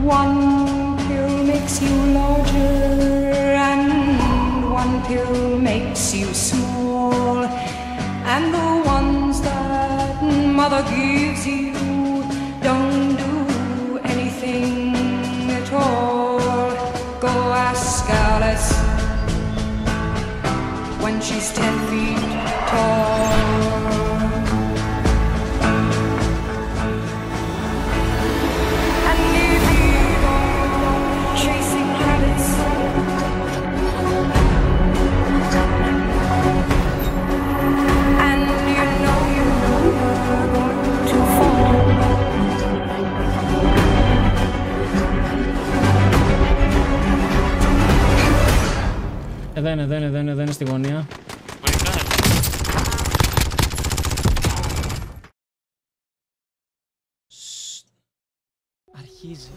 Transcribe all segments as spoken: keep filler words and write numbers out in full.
One pill makes you larger and one pill makes you small, and the ones that mother gives you don't do anything at all. Go ask Alice when she's ten feet tall. Εδώ είναι, εδώ είναι, εδώ είναι, εδώ είναι στη γωνία. Αρχίζει.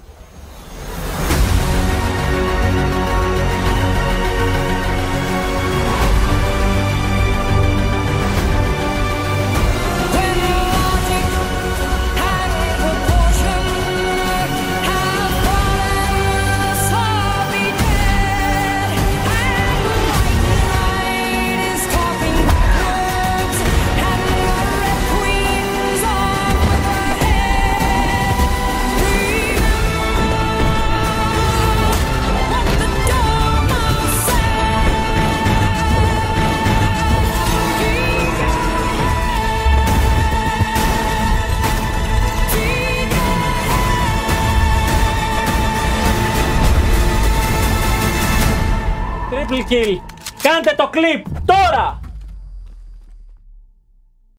Triple kill! Κάντε το κλιπ τώρα!